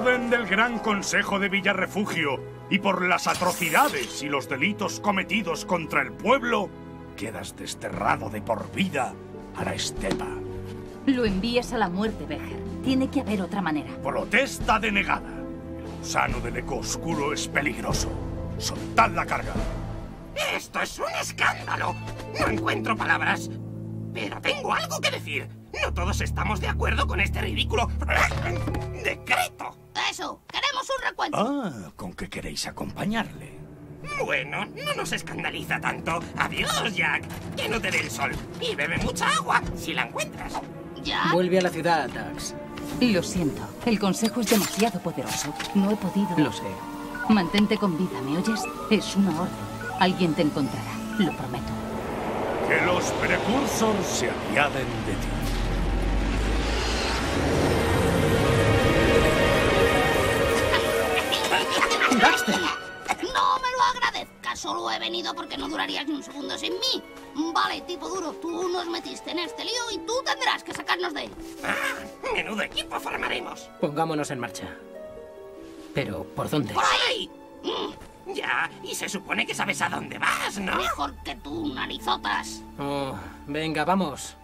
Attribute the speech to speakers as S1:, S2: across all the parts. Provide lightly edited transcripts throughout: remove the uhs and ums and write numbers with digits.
S1: orden del Gran Consejo de Villarrefugio y por las atrocidades y los delitos cometidos contra el pueblo, quedas desterrado de por vida a la estepa.
S2: Lo envías a la muerte, Becher. Tiene que haber otra manera.
S1: Protesta denegada. El gusano del eco oscuro es peligroso. Soltad la carga.
S3: ¡Esto es un escándalo! No encuentro palabras. Pero tengo algo que decir. No todos estamos de acuerdo con este ridículo decreto.
S4: Eso, queremos un recuento.
S1: Ah, ¿con qué queréis acompañarle?
S3: Bueno, no nos escandaliza tanto. Adiós, Jack. Que no te dé el sol. Y bebe mucha agua, si la encuentras.
S4: ¿Ya?
S5: Vuelve a la ciudad, Dax.
S2: Lo siento. El consejo es demasiado poderoso. No he podido...
S5: Lo sé.
S2: Mantente con vida, ¿me oyes? Es una orden. Alguien te encontrará, lo prometo.
S1: Que los precursors se apiaden de ti.
S5: ¡Baxter!
S4: No me lo agradezcas, solo he venido porque no durarías ni un segundo sin mí. Vale, tipo duro, tú nos metiste en este lío y tú tendrás que sacarnos de él.
S3: Ah, menudo equipo formaremos.
S5: Pongámonos en marcha. Pero, ¿por dónde?
S3: ¡Por ahí! Ya, y se supone que sabes a dónde vas, ¿no?
S4: Mejor que tú, narizotas.
S5: Oh, venga, vamos.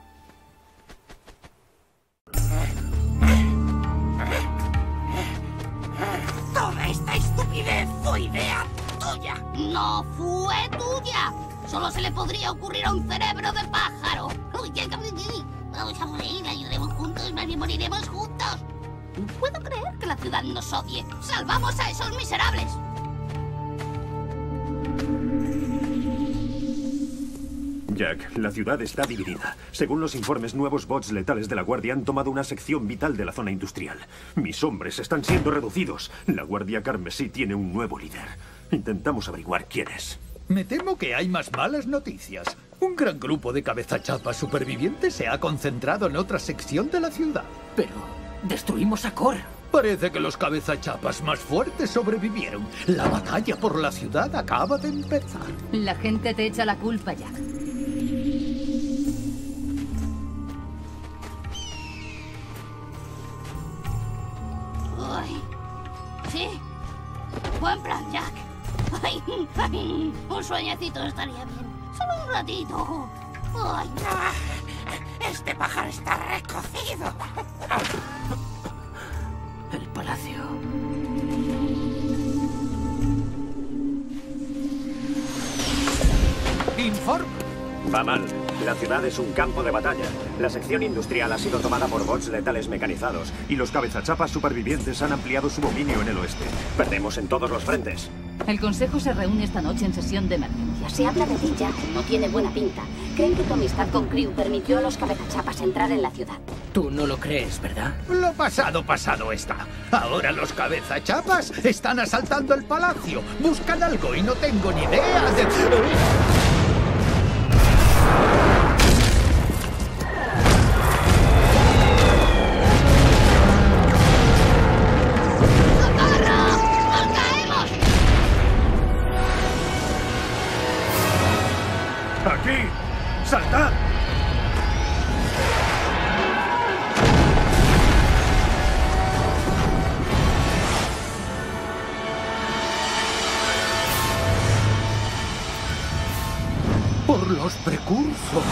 S3: Toda esta estupidez fue idea tuya.
S4: No fue tuya. Solo se le podría ocurrir a un cerebro de pájaro. Vamos a morir, ayudaremos juntos, más bien moriremos juntos. No puedo creer que la ciudad nos odie. ¡Salvamos a esos miserables!
S6: Jack, la ciudad está dividida. Según los informes, nuevos bots letales de la Guardia han tomado una sección vital de la zona industrial. Mis hombres están siendo reducidos. La Guardia Carmesí tiene un nuevo líder. Intentamos averiguar quién es.
S7: Me temo que hay más malas noticias. Un gran grupo de cabezachapas supervivientes se ha concentrado en otra sección de la ciudad.
S5: Pero destruimos a Cor.
S7: Parece que los cabezachapas más fuertes sobrevivieron. La batalla por la ciudad acaba de empezar.
S2: La gente te echa la culpa, Jack.
S4: Ay. Sí. Buen plan, Jack. Ay, ay, un sueñecito estaría bien. Solo un ratito. Ay.
S3: Este pájaro está recocido.
S5: El palacio.
S7: Informe.
S6: Va mal. La ciudad es un campo de batalla. La sección industrial ha sido tomada por bots letales mecanizados y los cabezachapas supervivientes han ampliado su dominio en el oeste. Perdemos en todos los frentes.
S2: El consejo se reúne esta noche en sesión de emergencia.
S8: Se habla de ti, Jack. No tiene buena pinta. Creen que tu amistad con Crew permitió a los cabezachapas entrar en la ciudad.
S5: Tú no lo crees, ¿verdad?
S7: Lo pasado, pasado está. Ahora los cabezachapas están asaltando el palacio. Buscan algo y no tengo ni idea de...
S1: ¡Aquí! ¡Saltad!
S7: ¡Por los precursores!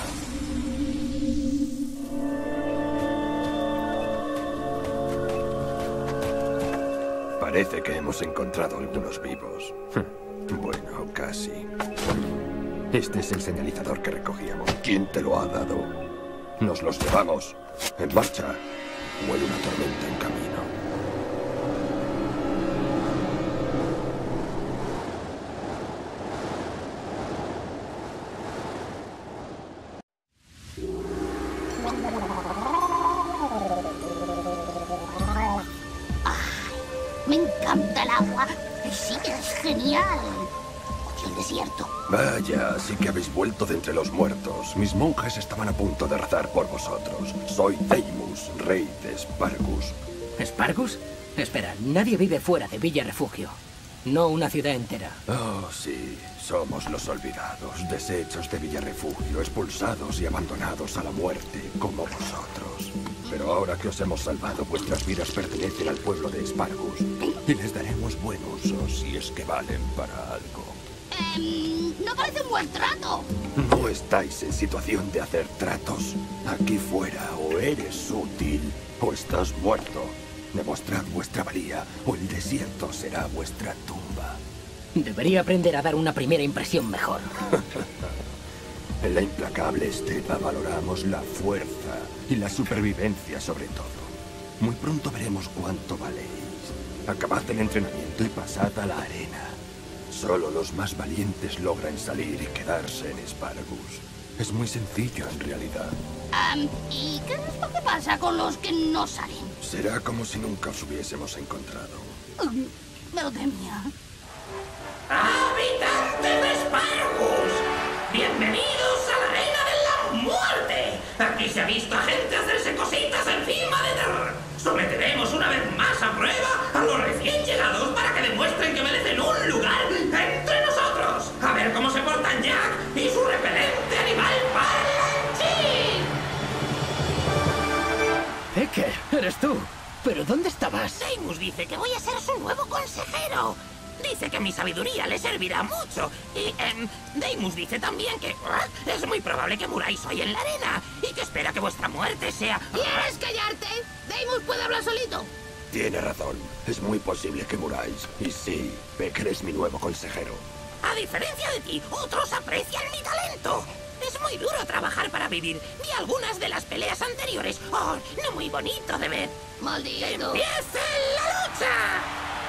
S9: Parece que hemos encontrado algunos vivos. Bueno, casi. Este es el señalizador que recogíamos. ¿Quién te lo ha dado? Nos los llevamos. En marcha. Huele una tormenta en camino.
S4: Me encanta el agua. Sí, es genial. Odio el desierto.
S9: Vaya, sí que habéis vuelto de entre los muertos. Mis monjes estaban a punto de rezar por vosotros. Soy Deimos, rey de Spargus.
S5: ¿Spargus? Espera, nadie vive fuera de Villarrefugio. No una ciudad entera.
S9: Oh, sí. Somos los olvidados, deshechos de Villarrefugio, expulsados y abandonados a la muerte, como vosotros. Pero ahora que os hemos salvado, vuestras vidas pertenecen al pueblo de Spargus. Y les daremos buen uso si es que valen para algo.
S4: No parece un buen trato.
S9: No estáis en situación de hacer tratos. Aquí fuera o eres útil o estás muerto. Demostrad vuestra valía o el desierto será vuestra tumba.
S5: Debería aprender a dar una primera impresión mejor.
S9: En la implacable estepa valoramos la fuerza y la supervivencia sobre todo. Muy pronto veremos cuánto valéis. Acabad el entrenamiento y pasad a la arena. Solo los más valientes logran salir y quedarse en Spargus. Es muy sencillo en realidad.
S4: ¿Y qué es lo que pasa con los que no salen?
S9: Será como si nunca os hubiésemos encontrado.
S4: Me lo temía.
S3: ¡Habitantes de Spargus! ¡Bienvenidos a la arena de la muerte! Aquí se ha visto a gente hacerse cositas encima de terror. Someteremos una vez más a prueba a los recién llegados para que demuestren que merecen un lugar entre nosotros. A ver cómo se portan Jack y su repelente animal parlanchín.
S5: Eker, eres tú. ¿Pero dónde estabas?
S3: Deimos dice que voy a ser su nuevo consejero. Dice que mi sabiduría le servirá mucho. Y Deimos dice también que es muy probable que muráis hoy en la arena y que espera que vuestra muerte sea...
S4: ¿Quieres callarte? Deimos puede hablar solito.
S9: Tiene razón. Es muy posible que muráis. Y sí, Eker es mi nuevo consejero.
S3: A diferencia de ti, otros aprecian mi talento. Es muy duro trabajar para vivir. Vi algunas de las peleas anteriores. Oh, no muy bonito de ver.
S4: ¡Maldito!
S3: ¡Empiece la lucha!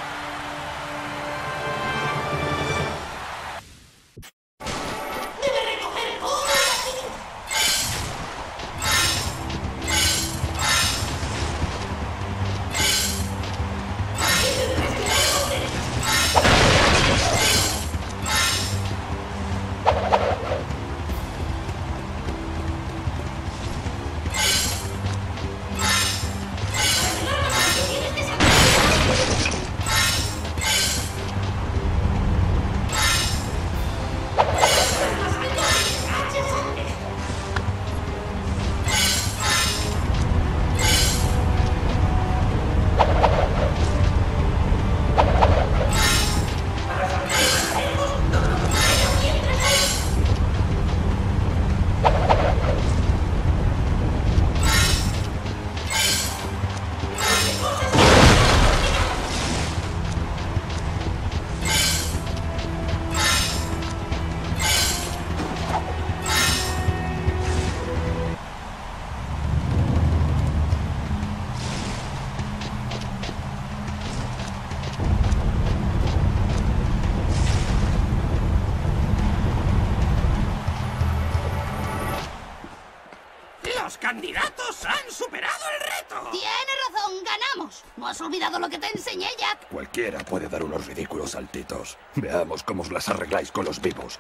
S3: ¡Los candidatos han superado el reto!
S4: Tienes razón, ganamos. ¿No has olvidado lo que te enseñé, Jack?
S9: Cualquiera puede dar unos ridículos saltitos. Veamos cómo os las arregláis con los vivos.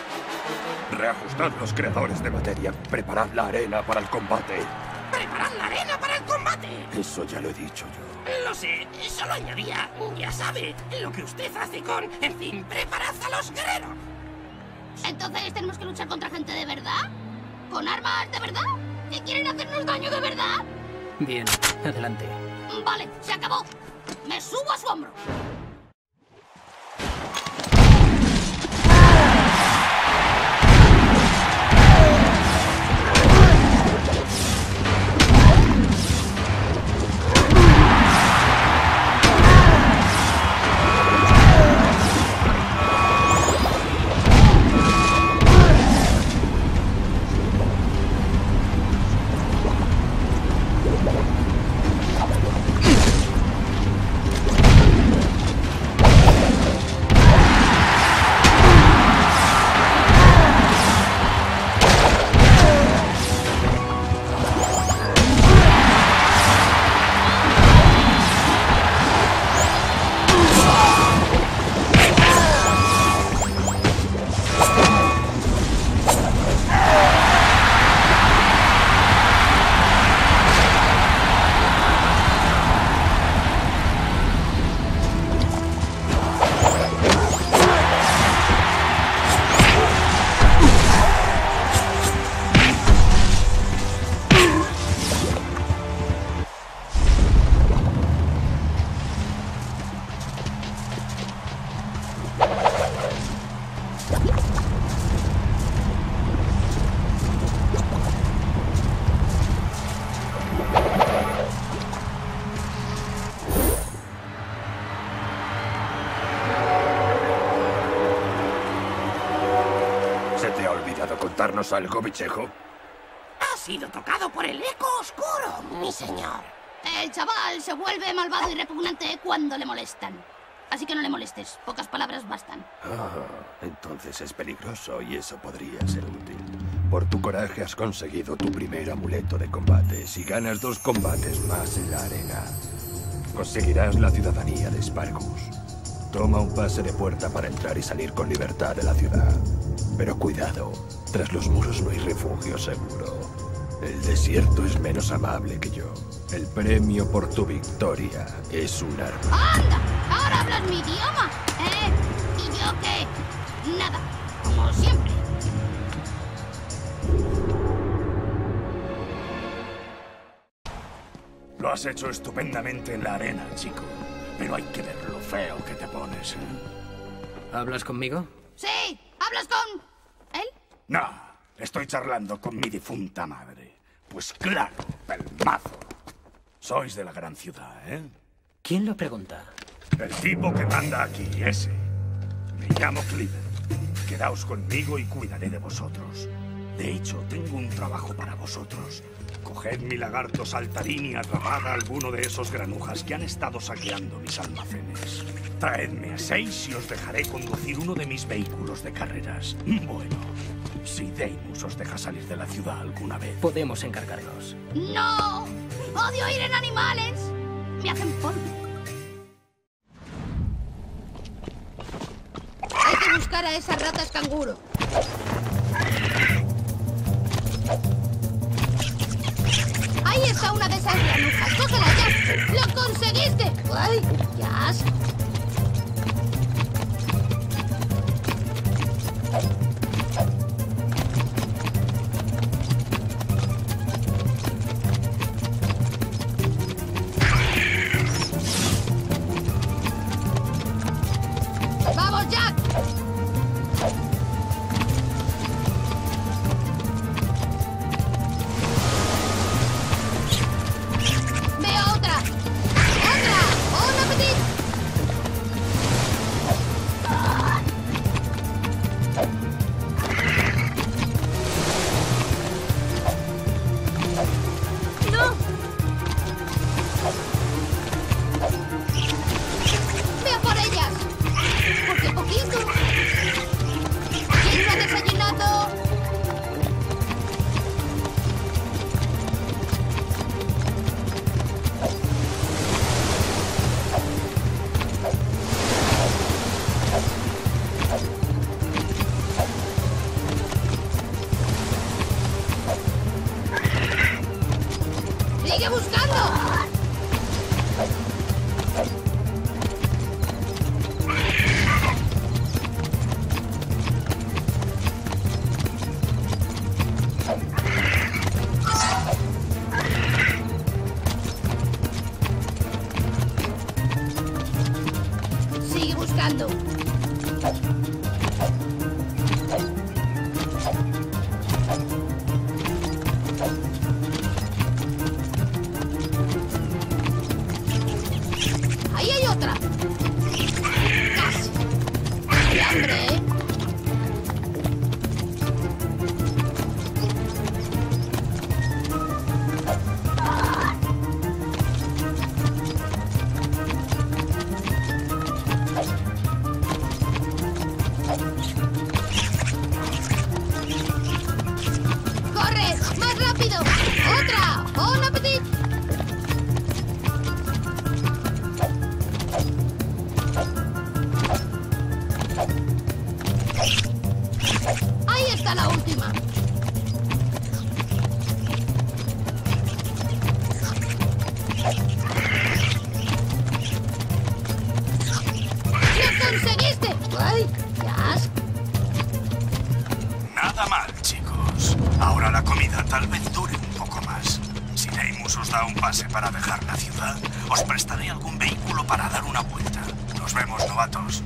S9: Reajustad los creadores de materia. Preparad la arena para el combate.
S3: ¡Preparad la arena para el combate!
S9: Eso ya lo he dicho yo.
S3: Lo sé, solo añadía, ya sabe, lo que usted hace con... En fin, preparad a los guerreros.
S4: Entonces, ¿tenemos que luchar contra gente de verdad? ¿Con armas de verdad? ¿Que quieren hacernos daño de verdad?
S5: Bien, adelante.
S4: Vale, se acabó. Me subo a su hombro.
S9: contarnos algo, bichejo?
S3: Ha sido tocado por el eco oscuro, mi señor.
S4: El chaval se vuelve malvado y repugnante cuando le molestan. Así que no le molestes. Pocas palabras bastan.
S9: Entonces es peligroso y eso podría ser útil. Por tu coraje has conseguido tu primer amuleto de combate. Si ganas 2 combates más en la arena, conseguirás la ciudadanía de Sparkus. Toma un pase de puerta para entrar y salir con libertad de la ciudad. Pero cuidado, tras los muros no hay refugio seguro. El desierto es menos amable que yo. El premio por tu victoria es un arma.
S4: ¡Anda! Ahora hablas mi idioma. ¿Y yo qué? Nada. Como siempre.
S1: Lo has hecho estupendamente en la arena, chico. Pero hay que ver lo feo que te pones, ¿eh?
S5: ¿Hablas conmigo?
S4: Sí. ¿Hablas con él?
S1: No, estoy charlando con mi difunta madre. Pues claro, pelmazo. Sois de la gran ciudad, ¿eh?
S5: ¿Quién lo pregunta?
S1: El tipo que manda aquí, ese. Me llamo Cleaver. Quedaos conmigo y cuidaré de vosotros. De hecho, tengo un trabajo para vosotros. Coged mi lagarto saltarín y atrapad a alguno de esos granujas que han estado saqueando mis almacenes. Traedme a 6 y os dejaré conducir uno de mis vehículos de carreras. Bueno, si Deimos os deja salir de la ciudad alguna vez.
S5: Podemos encargarnos.
S4: ¡No! ¡Odio ir en animales! Me hacen polvo. Hay que buscar a esas ratas canguro. Ahí está una de esas granujas. ¡Cógela ya! ¡Lo conseguiste! ¡Ay! ¡Yas! ¡Vamos, Jack! ¡Veo otra! ¡Otra! ¡Un apetito! ¡No! ¡Veo por ellas! ¡Porque poquito! ¿Quién lo ha desayunado? ¡Sigue buscando! Sigue buscando. Ahí hay otra. Casi. ¡Hay hambre, eh! ¡Corre! ¡Más rápido! ¡Otra! ¡Bon appetit! Ahí está la última. ¡Lo conseguiste! ¡Ay! ¡Yas!
S1: Nada mal, chicos. Ahora la comida tal vez dure un poco más. Si Deimos os da un pase para dejar la ciudad, os prestaré algún vehículo para dar una vuelta. Nos vemos, novatos.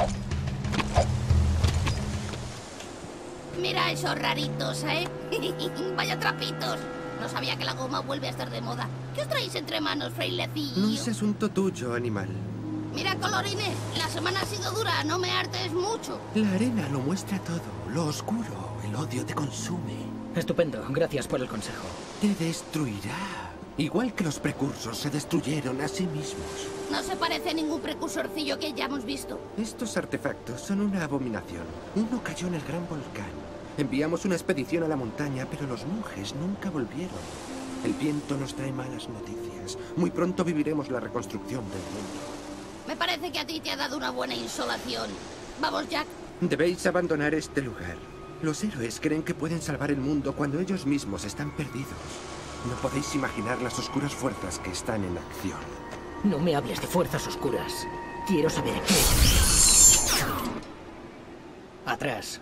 S4: Mira esos raritos, ¿eh? Vaya trapitos. No sabía que la goma vuelve a estar de moda. ¿Qué os traéis entre manos, frailecillo?
S10: No es asunto tuyo, animal.
S4: Mira, colorines, la semana ha sido dura, no me hartes mucho.
S10: La arena lo muestra todo, lo oscuro El odio te consume.
S5: Estupendo, gracias por el consejo.
S10: Te destruirá. Igual que los precursores se destruyeron a sí mismos.
S4: No se parece a ningún precursorcillo que hayamos visto.
S10: Estos artefactos son una abominación. Uno cayó en el gran volcán. Enviamos una expedición a la montaña, pero los monjes nunca volvieron. El viento nos trae malas noticias. Muy pronto viviremos la reconstrucción del mundo.
S4: Me parece que a ti te ha dado una buena insolación. Vamos, Jack.
S10: Debéis abandonar este lugar. Los héroes creen que pueden salvar el mundo cuando ellos mismos están perdidos. No podéis imaginar las oscuras fuerzas que están en acción.
S5: No me hables de fuerzas oscuras. Quiero saber qué. Atrás.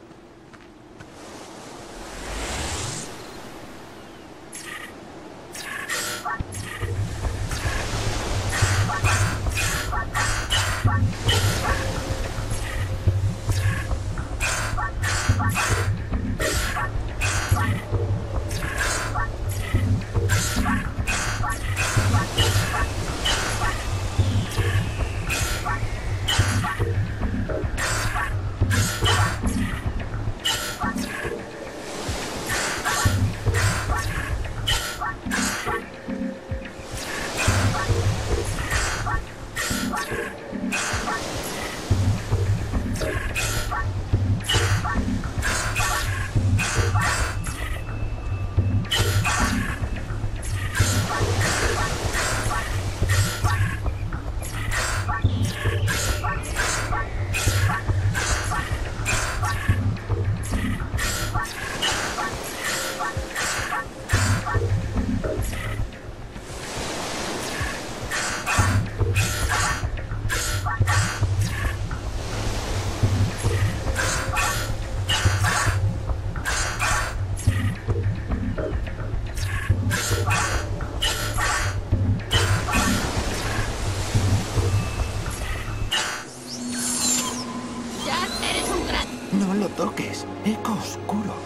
S10: toques. Eco oscuro.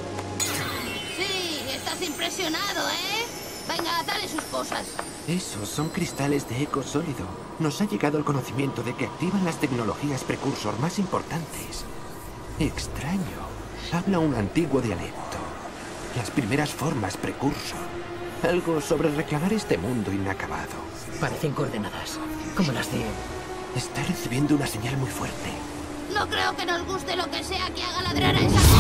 S4: Sí, estás impresionado, ¿eh? Venga, dale sus cosas.
S10: Esos son cristales de eco sólido. Nos ha llegado el conocimiento de que activan las tecnologías precursor más importantes. Extraño. Habla un antiguo dialecto. Las primeras formas precursor. Algo sobre reclamar este mundo inacabado.
S5: Parecen coordenadas, como las de...
S10: Está recibiendo una señal muy fuerte.
S4: No creo que nos guste lo que sea que haga ladrar a esa...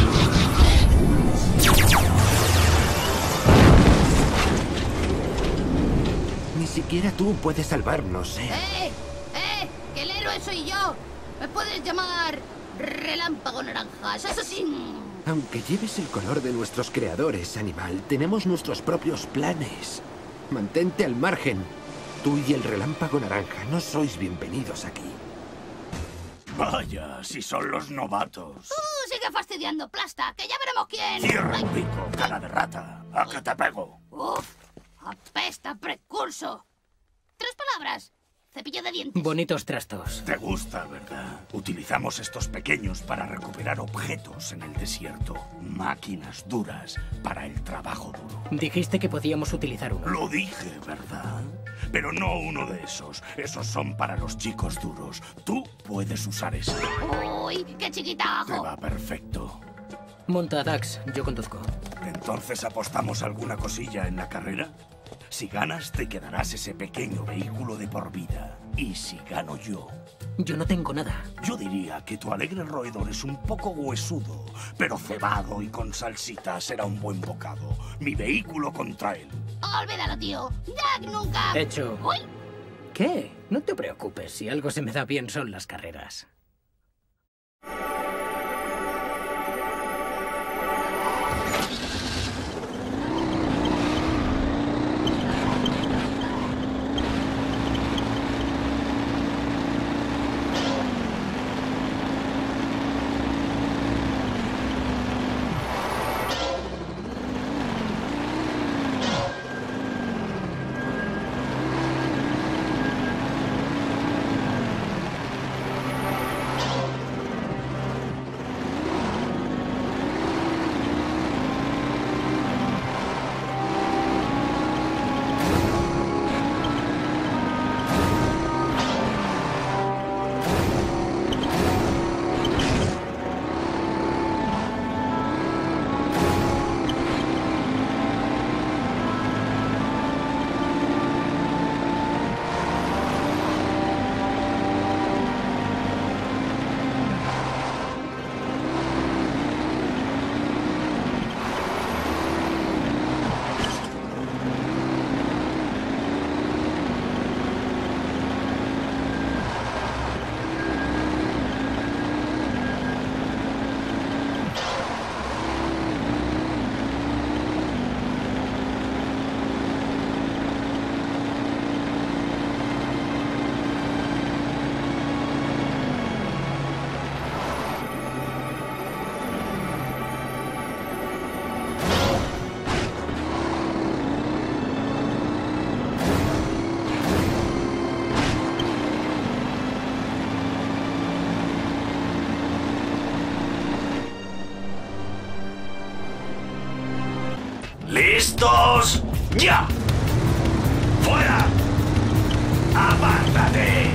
S10: Ni siquiera tú puedes salvarnos, ¿eh?
S4: Que el héroe soy yo. Me puedes llamar Relámpago Naranja, asesino.
S10: Aunque lleves el color de nuestros creadores, animal, tenemos nuestros propios planes. Mantente al margen. Tú y el Relámpago Naranja no sois bienvenidos aquí.
S1: Vaya, si son los novatos.
S4: Sigue fastidiando, Plasta, que ya veremos quién.
S1: Cierra el pico, cara de rata. ¿A qué te pego?
S4: Uf, apesta precurso. 3 palabras. Cepillo de dientes.
S5: Bonitos trastos.
S1: Te gusta, ¿verdad? Utilizamos estos pequeños para recuperar objetos en el desierto. Máquinas duras para el trabajo duro.
S5: Dijiste que podíamos utilizar uno.
S1: Lo dije, ¿verdad? Pero no uno de esos. Esos son para los chicos duros. Tú puedes usar ese.
S4: ¡Uy, qué chiquitajo!
S1: Te va perfecto.
S5: Monta, Dax. Yo conduzco.
S1: ¿Entonces apostamos alguna cosilla en la carrera? Si ganas, te quedarás ese pequeño vehículo de por vida. Y si gano yo...
S5: Yo no tengo nada.
S1: Yo diría que tu alegre roedor es un poco huesudo, pero cebado y con salsita será un buen bocado. Mi vehículo contra él.
S4: Olvídalo, tío. Jack nunca...
S5: Hecho.
S4: ¡Uy!
S5: ¿Qué? No te preocupes. Si algo se me da bien son las carreras.
S1: ¿Listos? ¡Ya! ¡Fuera! ¡Apártate!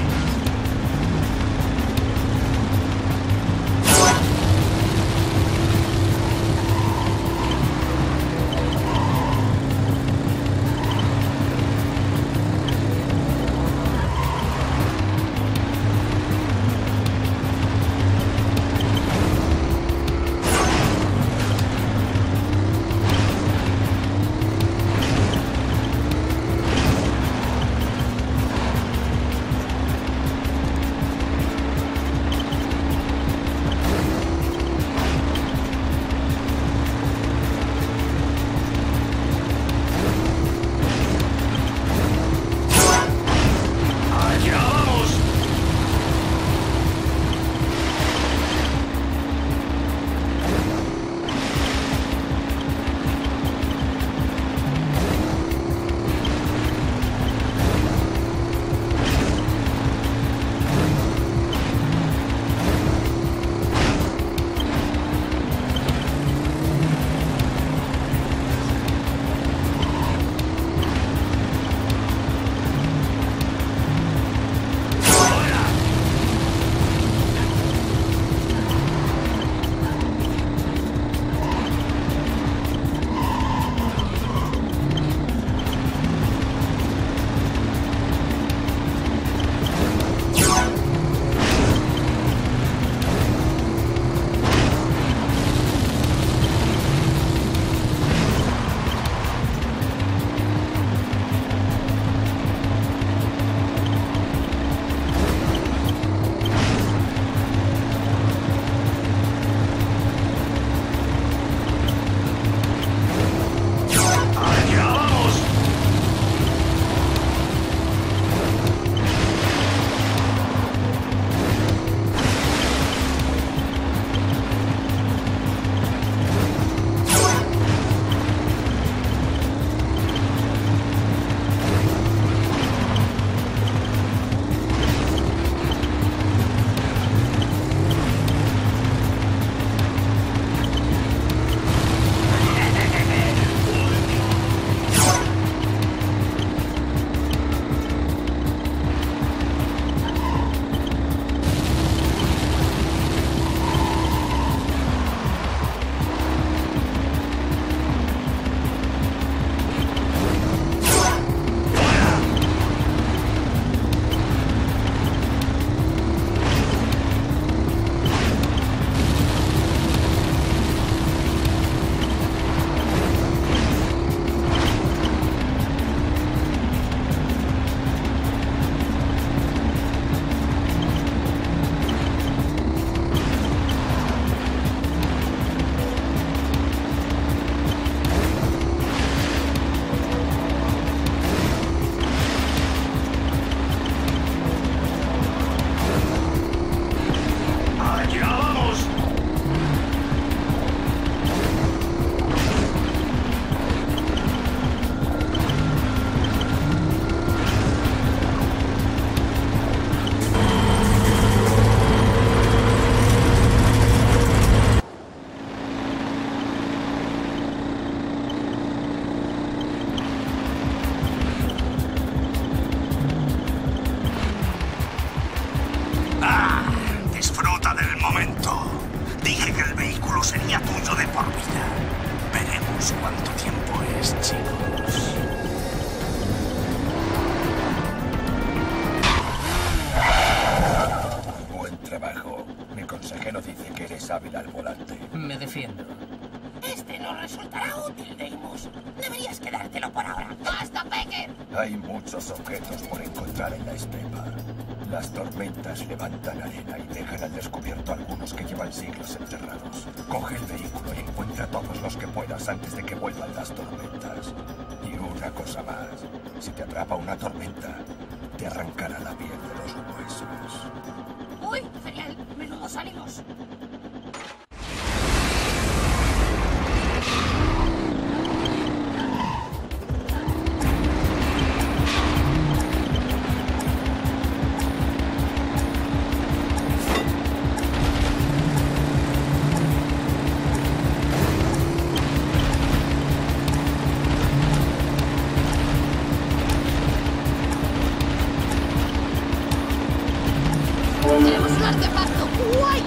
S9: hábil al volante.
S5: Me defiendo.
S3: Este no resultará útil, Deimos. Deberías quedártelo por ahora. ¡Basta, Pecker!
S9: Hay muchos objetos por encontrar en la estepa. Las tormentas levantan arena y dejan al descubierto algunos que llevan siglos enterrados. Coge el vehículo y encuentra todos los que puedas antes de que vuelvan las tormentas. Y una cosa más. Si te atrapa una tormenta, te arrancará la piel de los huesos.
S4: ¡Uy! Genial. Menudos ánimos. ¡Tenemos un artefacto! ¡Guay!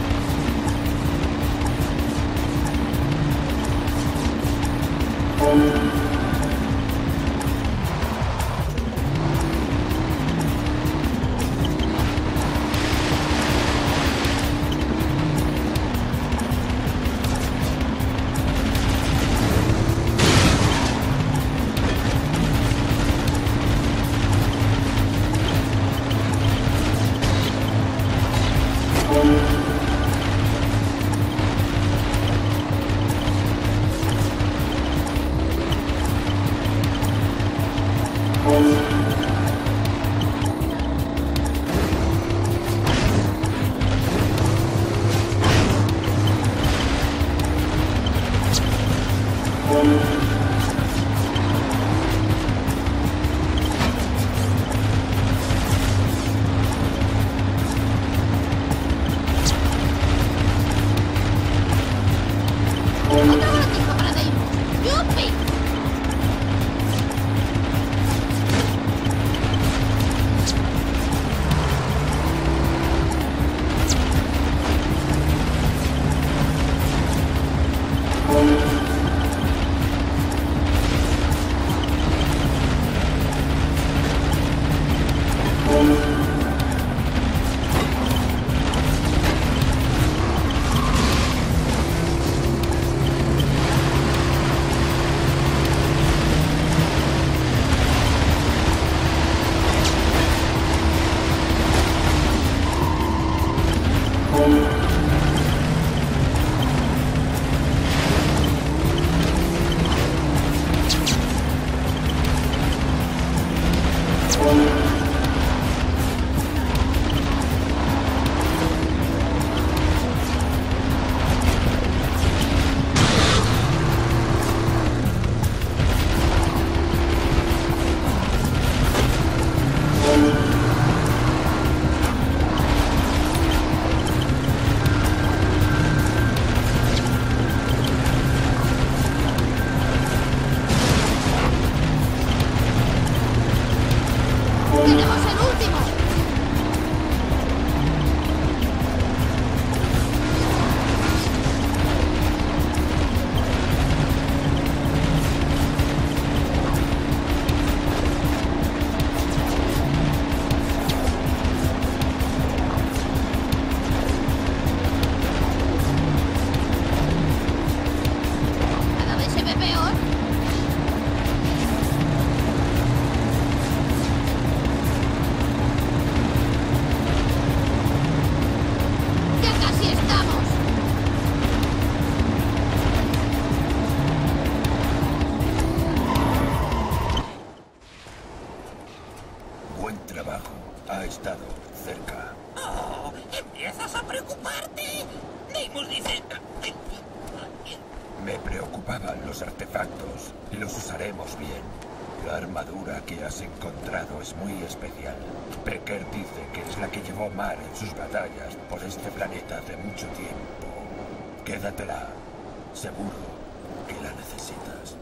S9: Me preocupaban los artefactos. Los usaremos bien. La armadura que has encontrado es muy especial. Becker dice que es la que llevó Mar en sus batallas por este planeta hace mucho tiempo. Quédatela. Seguro que la necesitas.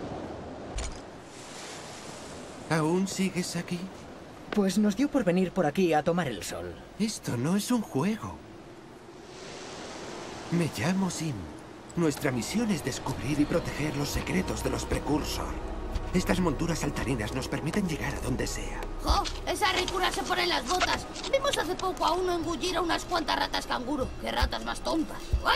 S10: ¿Aún sigues aquí?
S5: Pues nos dio por venir por aquí a tomar el sol.
S10: Esto no es un juego. Me llamo Sim. Nuestra misión es descubrir y proteger los secretos de los Precursor. Estas monturas saltarinas nos permiten llegar a donde sea.
S4: ¡Jo! Esa ricura se pone en las botas. Vimos hace poco a uno engullir a unas cuantas ratas canguro. ¡Qué ratas más tontas!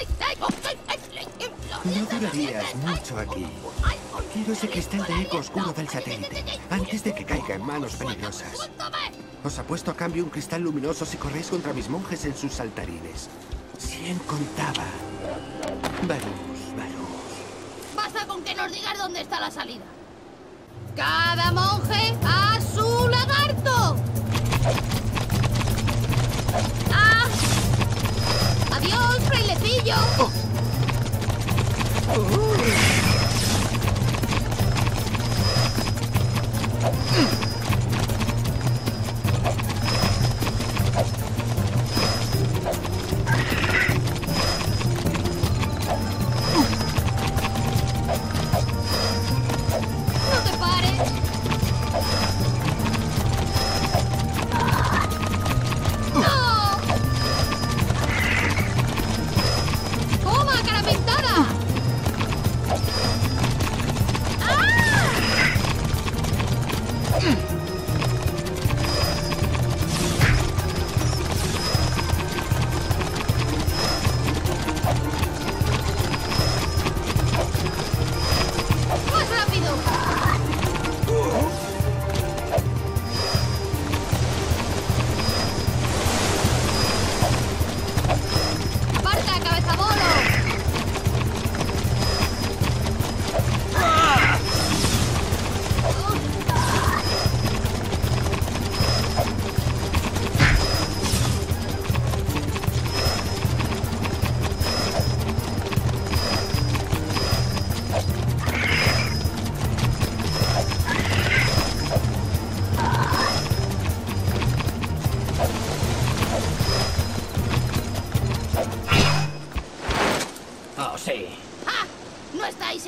S10: No durarías mucho aquí. Quiero ese cristal de eco oscuro del satélite, antes de que caiga en manos peligrosas. Os apuesto a cambio un cristal luminoso si corréis contra mis monjes en sus saltarines. 100 contaba. Varus.
S4: Basta con que nos digas dónde está la salida. ¡Cada monje a su lagarto! ¡Ah! ¡Adiós, frailecillo!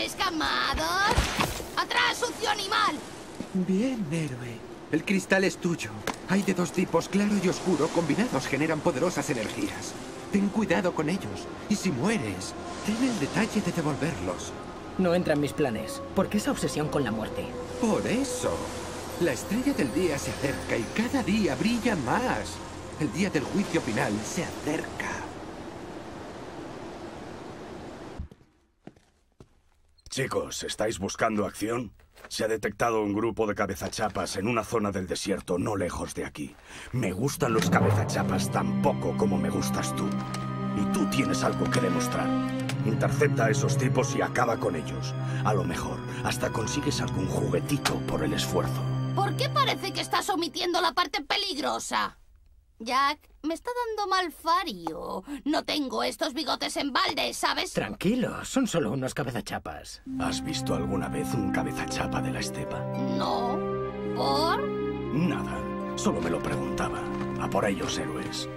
S4: escamados! ¡Atrás, sucio animal!
S10: Bien, héroe. El cristal es tuyo. Hay de dos tipos, claro y oscuro, combinados generan poderosas energías. Ten cuidado con ellos. Y si mueres, ten el detalle de devolverlos.
S5: No entra en mis planes. ¿Por qué esa obsesión con la muerte?
S10: Por eso. La estrella del día se acerca y cada día brilla más. El día del juicio final se acerca.
S1: Chicos, ¿estáis buscando acción? Se ha detectado un grupo de cabezachapas en una zona del desierto no lejos de aquí. Me gustan los cabezachapas tan poco como me gustas tú. Y tú tienes algo que demostrar. Intercepta a esos tipos y acaba con ellos. A lo mejor, hasta consigues algún juguetito por el esfuerzo.
S4: ¿Por qué parece que estás omitiendo la parte peligrosa? Jack, me está dando mal fario. No tengo estos bigotes en balde, ¿sabes?
S5: Tranquilo, son solo unos cabezachapas.
S1: ¿Has visto alguna vez un cabezachapa de la estepa?
S4: No. ¿Por?
S1: Nada, solo me lo preguntaba. A por ellos, héroes.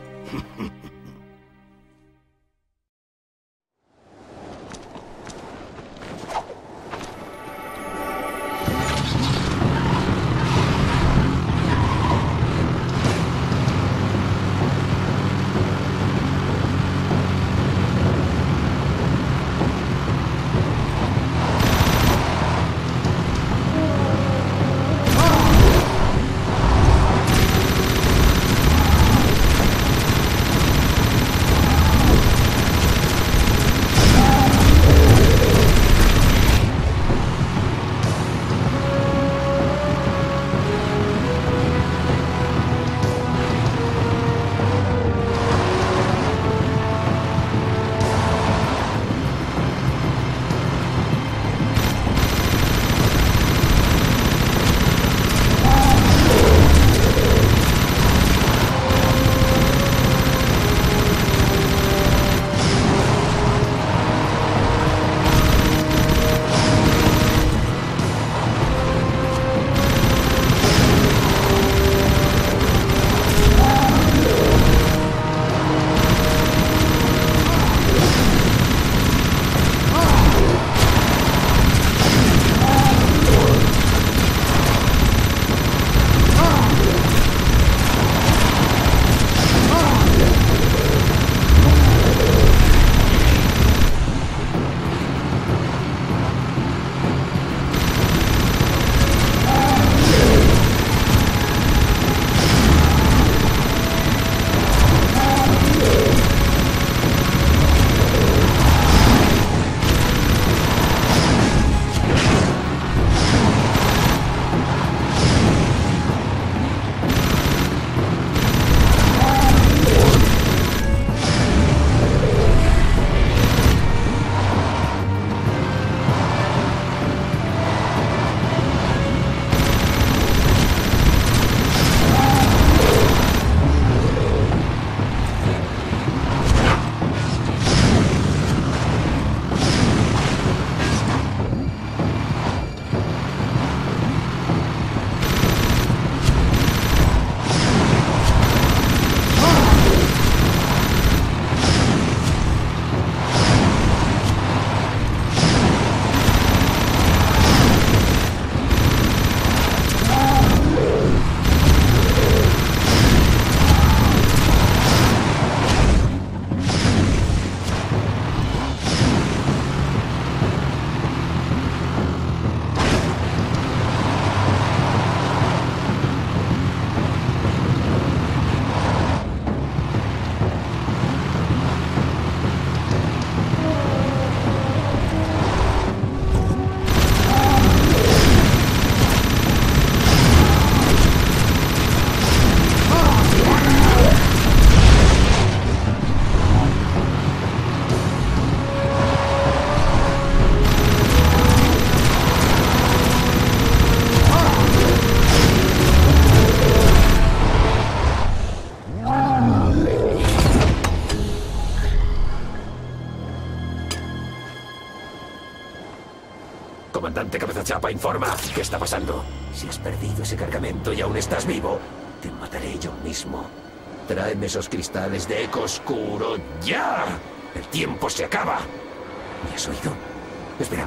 S9: Comandante Cabezachapa, informa. ¿Qué está pasando? Si has perdido ese cargamento y aún estás vivo, te mataré yo mismo. Tráeme esos cristales de eco oscuro, ¡ya! El tiempo se acaba. ¿Me has oído? Espera,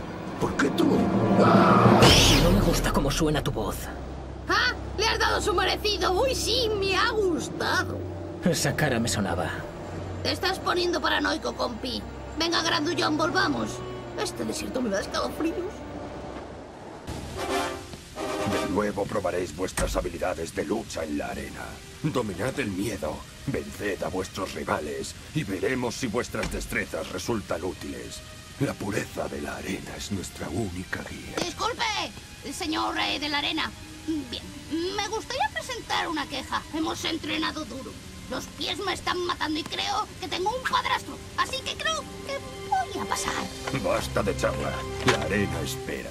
S9: ¿Por qué tú?
S5: No me gusta cómo suena tu voz.
S4: ¡Ah! ¡Le has dado su merecido! ¡Uy, sí! ¡Me ha gustado!
S5: Esa cara me sonaba.
S4: Te estás poniendo paranoico, compi. Venga, grandullón, volvamos. Este desierto me da escalofríos.
S9: De nuevo probaréis vuestras habilidades de lucha en la arena. Dominad el miedo, venced a vuestros rivales y veremos si vuestras destrezas resultan útiles. La pureza de la arena es nuestra única guía.
S4: Disculpe, señor rey de la arena. Bien, me gustaría presentar una queja. Hemos entrenado duro. Los pies me están matando y creo que tengo un padrastro. Así que creo que voy a pasar.
S9: Basta de charla. La arena espera.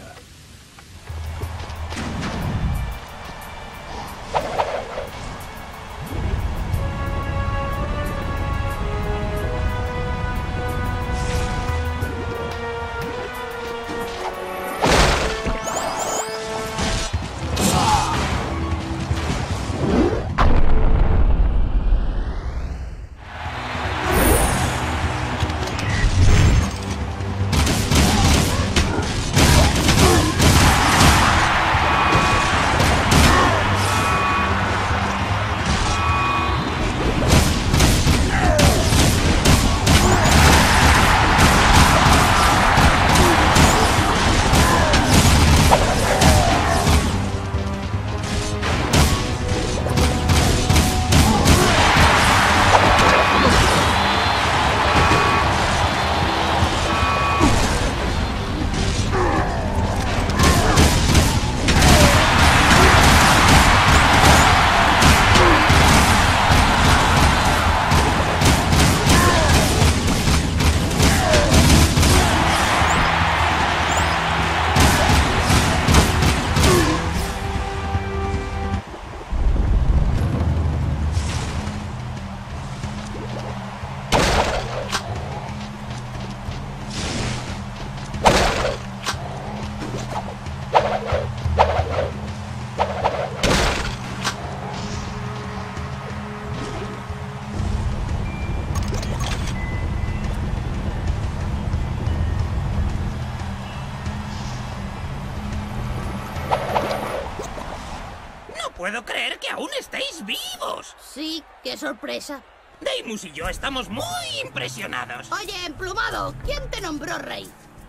S3: puedo creer que aún estéis vivos.
S4: Sí, qué sorpresa.
S3: Deimos y yo estamos muy impresionados.
S4: Oye, emplumado, ¿quién te nombró rey?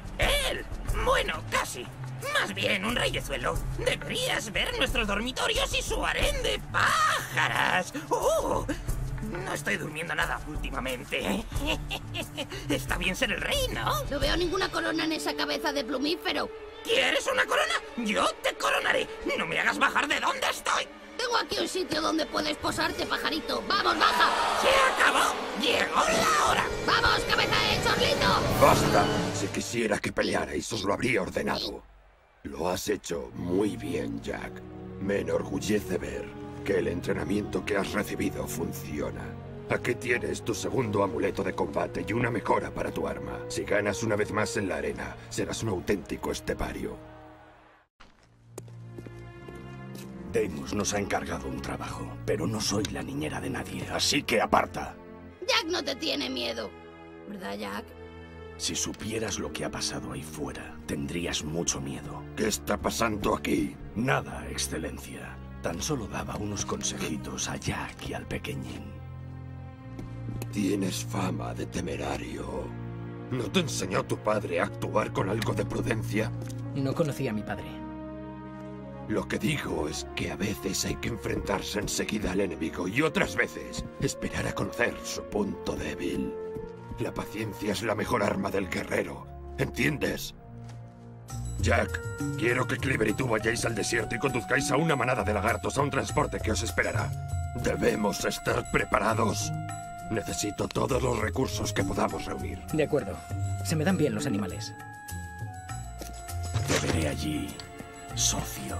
S3: Él. Bueno, casi. Más bien un reyezuelo. Deberías ver nuestros dormitorios y su harén de pájaras. No estoy durmiendo nada últimamente. Está bien ser el rey, ¿no?
S4: No veo ninguna corona en esa cabeza de plumífero.
S3: ¿Quieres una corona? Yo te coronaré. No me hagas bajar de donde estoy.
S4: Tengo aquí un sitio donde puedes posarte, pajarito. ¡Vamos, baja!
S3: ¡Se acabó! ¡Llegó la hora!
S4: ¡Vamos, cabeza de chorlito!
S9: ¡Basta! Si quisiera que pelearais, os lo habría ordenado. Lo has hecho muy bien, Jack. Me enorgullece ver que el entrenamiento que has recibido funciona. Aquí tienes tu segundo amuleto de combate y una mejora para tu arma. Si ganas una vez más en la arena, serás un auténtico estepario.
S1: Deimos nos ha encargado un trabajo, pero no soy la niñera de nadie, así que aparta.
S4: Jack no te tiene miedo, ¿verdad, Jack?
S1: Si supieras lo que ha pasado ahí fuera, tendrías mucho miedo.
S9: ¿Qué está pasando aquí?
S1: Nada, Excelencia. Tan solo daba unos consejitos a Jack y al pequeñín.
S9: Tienes fama de temerario. ¿No te enseñó tu padre a actuar con algo de prudencia?
S5: No conocía a mi padre.
S9: Lo que digo es que a veces hay que enfrentarse enseguida al enemigo y otras veces esperar a conocer su punto débil. La paciencia es la mejor arma del guerrero. ¿Entiendes? Jack, quiero que Cleaver y tú vayáis al desierto y conduzcáis a una manada de lagartos a un transporte que os esperará. Debemos estar preparados. Necesito todos los recursos que podamos reunir.
S5: De acuerdo. Se me dan bien los animales.
S1: Te veré allí, socio.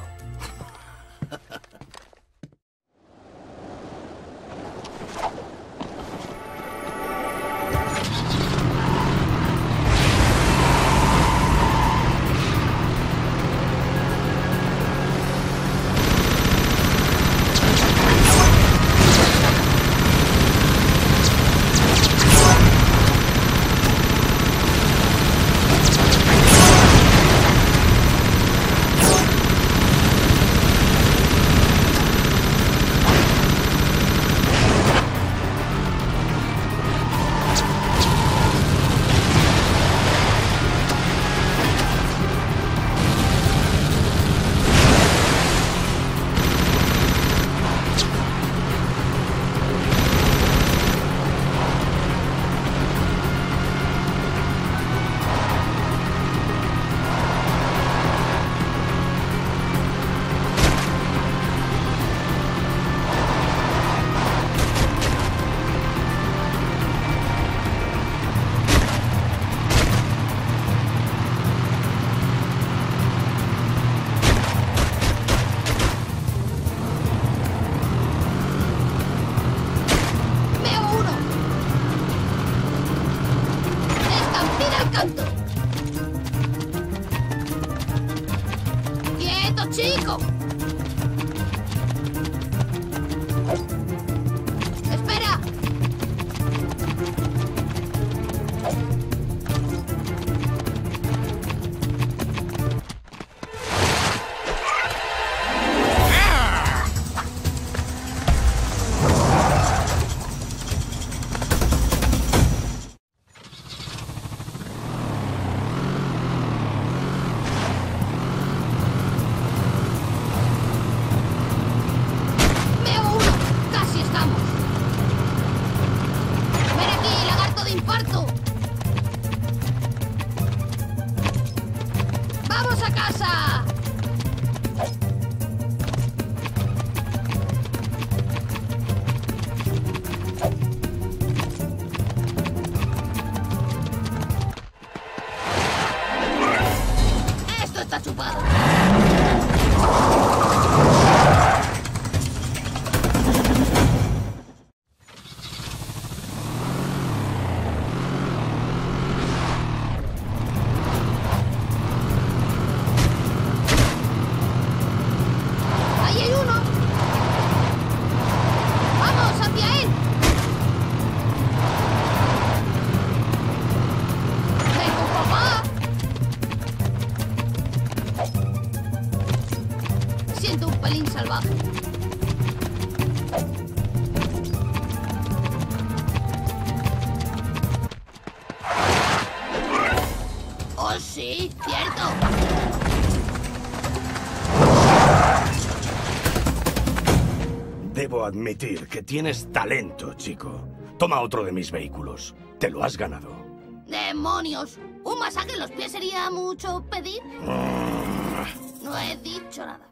S4: algo. ¡Espera! ¡Vamos a casa! Esto está chupado. Siento un pelín salvaje. Oh, sí, cierto.
S1: Debo admitir que tienes talento, chico. Toma otro de mis vehículos. Te lo has ganado.
S4: ¡Demonios! ¿Un masaje en los pies sería mucho pedir? No he dicho nada.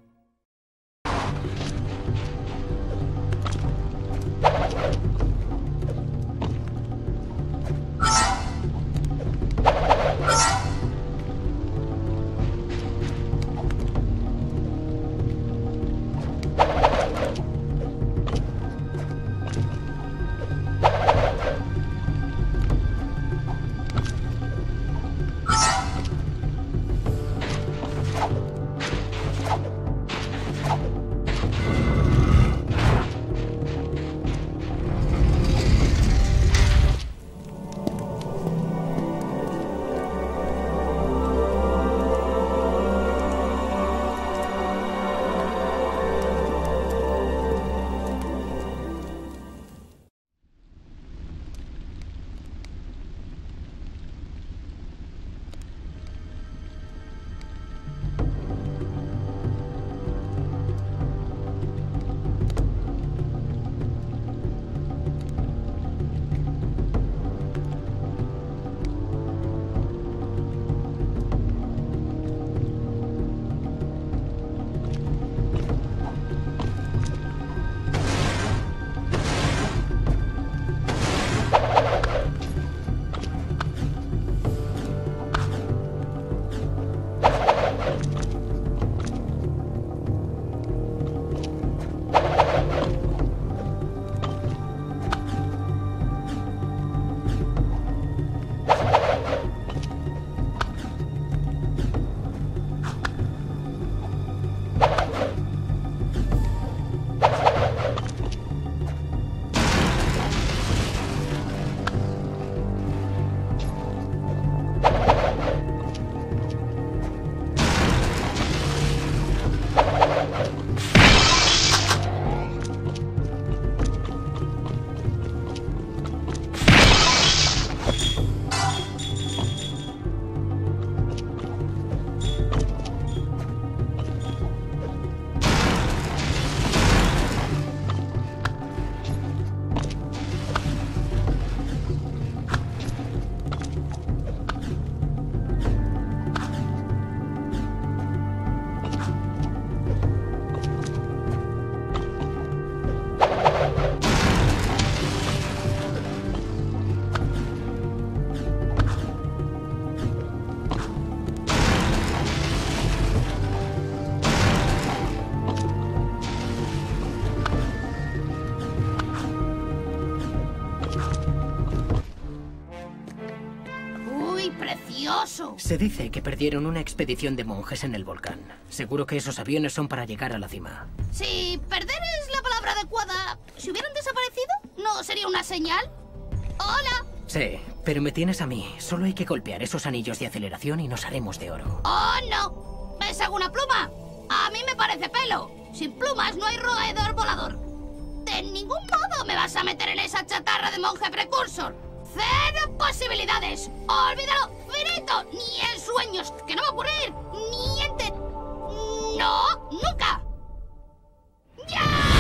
S4: prodigioso.
S5: Se dice que perdieron una expedición de monjes en el volcán. Seguro que esos aviones son para llegar a la cima.
S4: Si perder es la palabra adecuada, ¿si hubieran desaparecido? ¿No sería una señal? ¡Hola!
S5: Sí, pero me tienes a mí. Solo hay que golpear esos anillos de aceleración y nos haremos de oro.
S4: ¡Oh, no! ¿Ves alguna pluma? A mí me parece pelo. Sin plumas no hay roedor volador. De ningún modo me vas a meter en esa chatarra de monje precursor. ¡Cero posibilidades! ¡Olvídalo! ¡Finito! Ni en sueños. ¡Que no va a ocurrir! ¡Niente! ¡No! ¡Nunca! ¡Ya!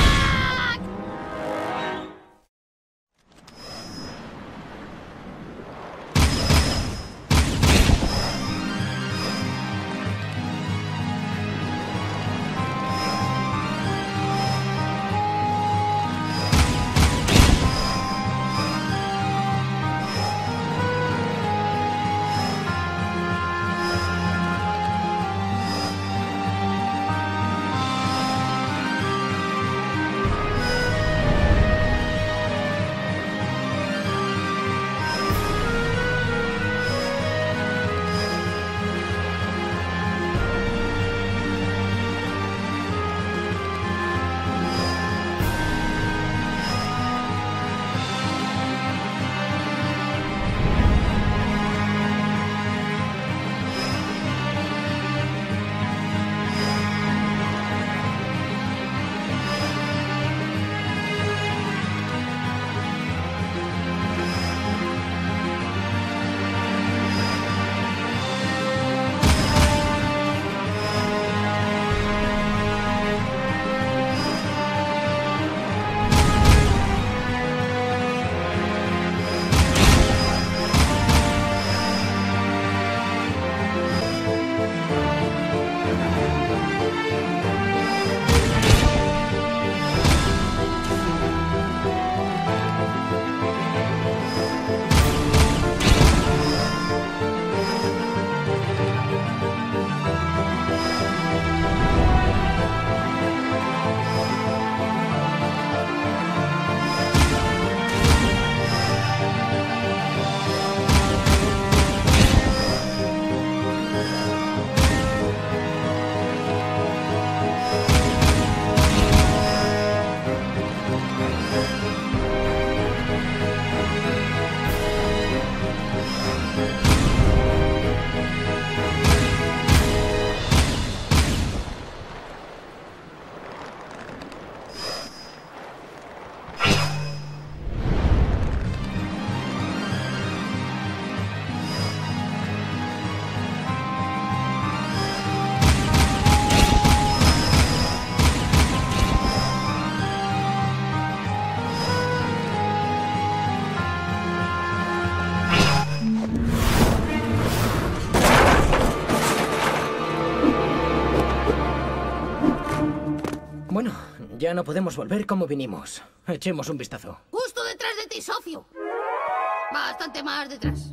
S5: Bueno, ya no podemos volver como vinimos. Echemos un vistazo.
S4: Justo detrás de ti, socio. Bastante más detrás.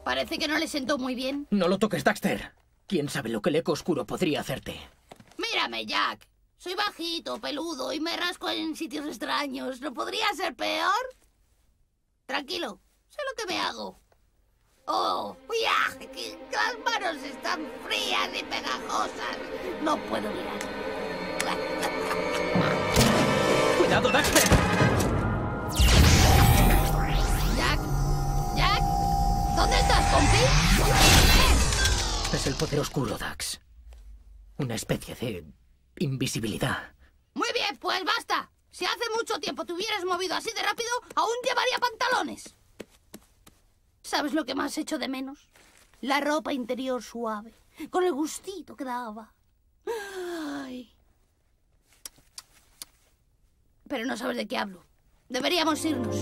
S4: Parece que no le sentó muy bien.
S5: No lo toques, Daxter. ¿Quién sabe lo que el eco oscuro podría hacerte?
S4: Mírame, Jack. Soy bajito, peludo y me rasco en sitios extraños. ¿No podría ser peor? Tranquilo, sé lo que me hago. ¡Oh! ¡Ya! Que las manos están frías y pegajosas. No puedo mirar.
S5: ¡Cuidado, Daxter!
S4: Jack. Jack. ¿Dónde estás, compi?
S5: Es el poder oscuro, Dax. Una especie de invisibilidad.
S4: Muy bien, pues basta. Si hace mucho tiempo te hubieras movido así de rápido, aún llevaría pantalones. ¿Sabes lo que más echo de menos? La ropa interior suave, con el gustito que daba. Ay. Pero no sabes de qué hablo. Deberíamos irnos.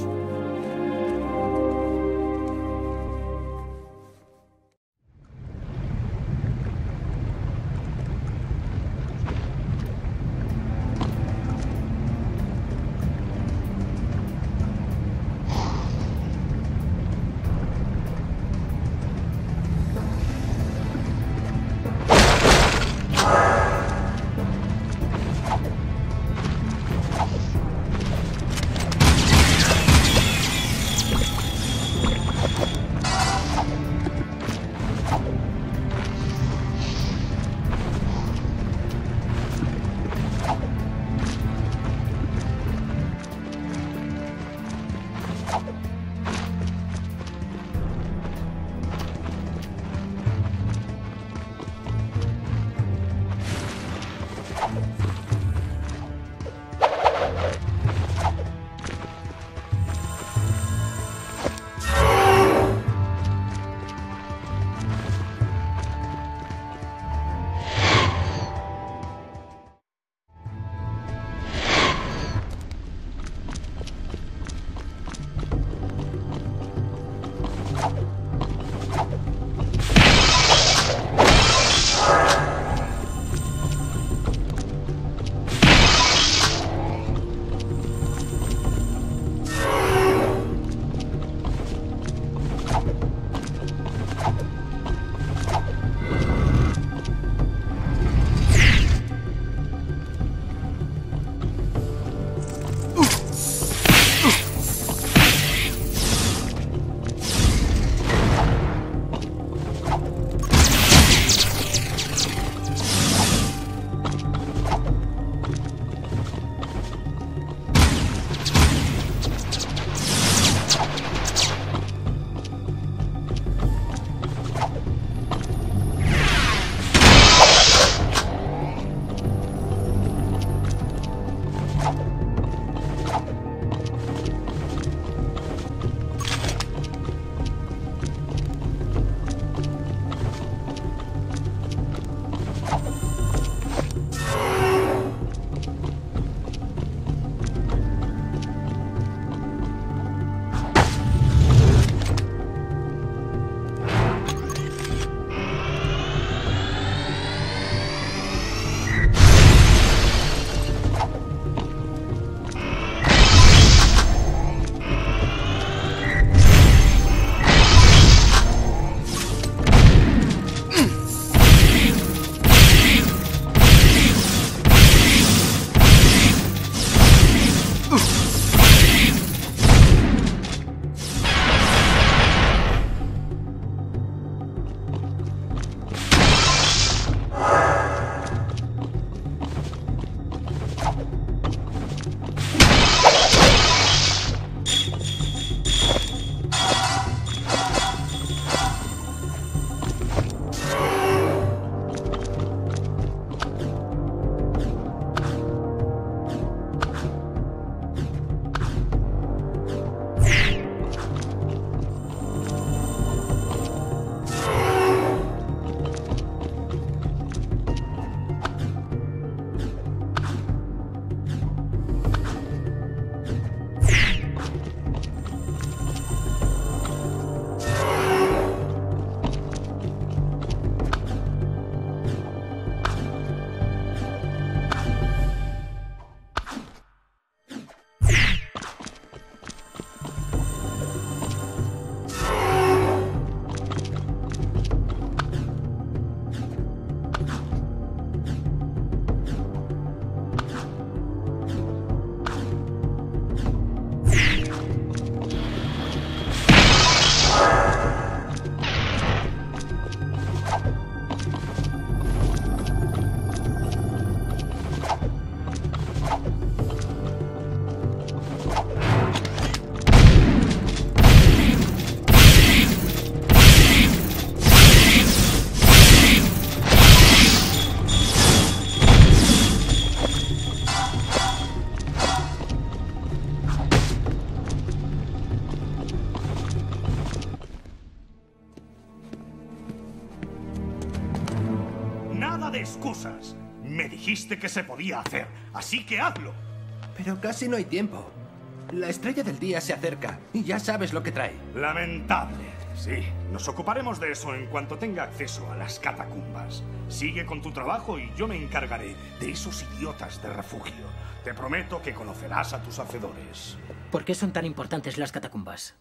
S1: excusas. Me dijiste que se podía hacer, así que hazlo.
S10: Pero casi no hay tiempo. La estrella del día se acerca y ya sabes lo que trae.
S1: Lamentable. Sí, nos ocuparemos de eso en cuanto tenga acceso a las catacumbas. Sigue con tu trabajo y yo me encargaré de esos idiotas de refugio. Te prometo que conocerás a tus hacedores.
S5: ¿Por qué son tan importantes las catacumbas?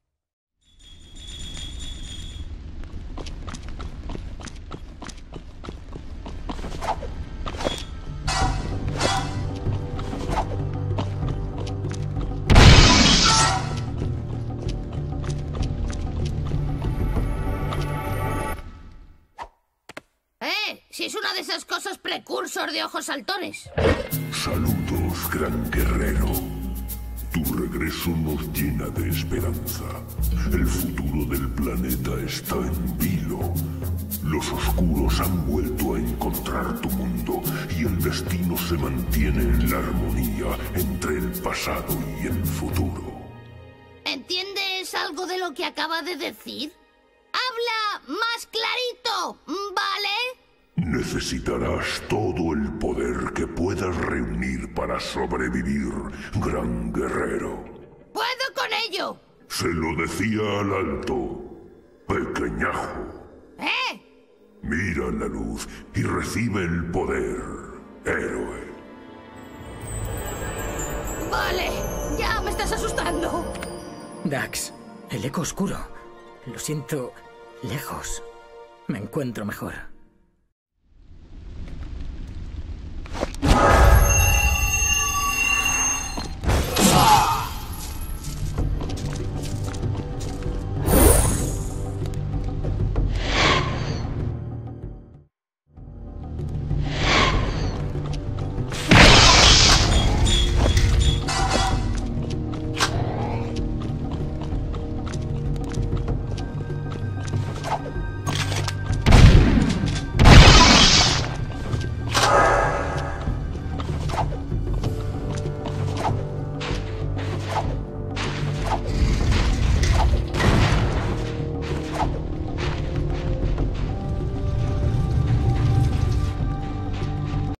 S4: Si es una de esas cosas precursor de ojos saltones.
S11: Saludos, gran guerrero. Tu regreso nos llena de esperanza. El futuro del planeta está en vilo. Los oscuros han vuelto a encontrar tu mundo y el destino se mantiene en la armonía entre el pasado y el futuro.
S4: ¿Entiendes algo de lo que acaba de decir? ¡Habla más clarito! ¿Vale?
S11: Necesitarás todo el poder que puedas reunir para sobrevivir, gran guerrero.
S4: ¡Puedo con ello!
S11: Se lo decía al alto, pequeñajo. Mira la luz y recibe el poder, héroe.
S4: Vale, ya me estás asustando.
S5: Dax, el eco oscuro. Lo siento lejos. Me encuentro mejor.